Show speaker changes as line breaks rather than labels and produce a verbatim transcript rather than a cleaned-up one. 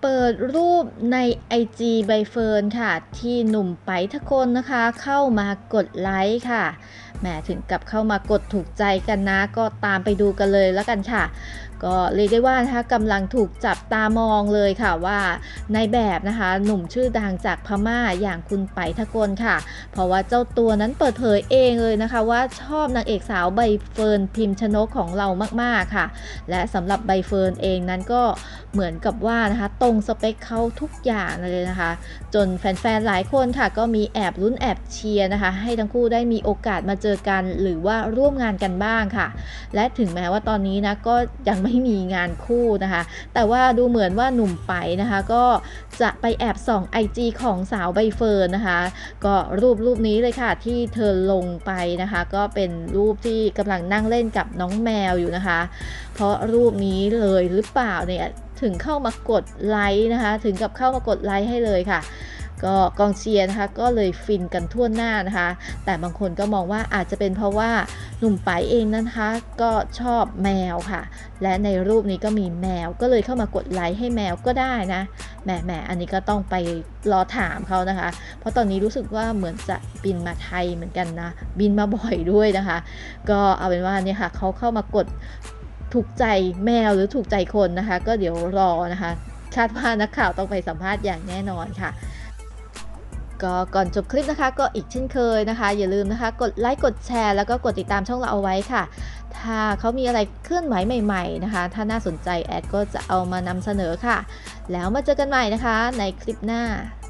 เปิดรูปใน ไอ จี ใบเฟิร์นค่ะที่หนุ่มไปทะกลนะคะเข้ามากดไลค์ค่ะแหมถึงกับเข้ามากดถูกใจกันนะก็ตามไปดูกันเลยแล้วกันค่ะก็เรียกได้ว่านะคะกำลังถูกจับตามองเลยค่ะว่าในแบบนะคะหนุ่มชื่อดังจากพม่าอย่างคุณไปทะกลค่ะเพราะว่าเจ้าตัวนั้นเปิดเผยเองเลยนะคะว่าชอบนางเอกสาวใบเฟิร์นพิมชนกของเรามากๆค่ะและสำหรับใบเฟิร์นเองนั้นก็เหมือนกับว่านะคะตรงสเปคเขาทุกอย่างเลยนะคะจนแฟนๆหลายคนค่ะก็มีแอบลุ้นแอบเชียร์นะคะให้ทั้งคู่ได้มีโอกาสมาเจอกันหรือว่าร่วมงานกันบ้างค่ะและถึงแม้ว่าตอนนี้นะก็ยังไม่มีงานคู่นะคะแต่ว่าดูเหมือนว่าหนุ่มไปนะคะก็จะไปแอบส่อง ไอ จี ของสาวใบเฟิร์นนะคะก็รูปรูปนี้เลยค่ะที่เธอลงไปนะคะก็เป็นรูปที่กำลังนั่งเล่นกับน้องแมวอยู่นะคะเพราะรูปนี้เลยหรือเปล่าเนี่ยถึงเข้ามากดไลค์นะคะถึงกับเข้ามากดไลค์ให้เลยค่ะก็กองเชียร์นะคะก็เลยฟินกันทั่วหน้านะคะแต่บางคนก็มองว่าอาจจะเป็นเพราะว่าหนุ่มไปเองนะคะก็ชอบแมวค่ะและในรูปนี้ก็มีแมวก็เลยเข้ามากดไลค์ให้แมวก็ได้นะแหมแหมอันนี้ก็ต้องไปรอถามเขานะคะเพราะตอนนี้รู้สึกว่าเหมือนจะบินมาไทยเหมือนกันนะบินมาบ่อยด้วยนะคะก็เอาเป็นว่าเนี่ยค่ะเขาเข้ามากดถูกใจแมวหรือถูกใจคนนะคะก็เดี๋ยวรอนะคะคาดว่านักข่าวต้องไปสัมภาษณ์อย่างแน่นอนค่ะก็ก่อนจบคลิปนะคะก็อีกเช่นเคยนะคะอย่าลืมนะคะกดไลค์กดแชร์แล้วก็กดติดตามช่องเราเอาไว้ค่ะถ้าเขามีอะไรเคลื่อนไหวใหม่ๆนะคะถ้าน่าสนใจแอดก็จะเอามานำเสนอค่ะแล้วมาเจอกันใหม่นะคะในคลิปหน้า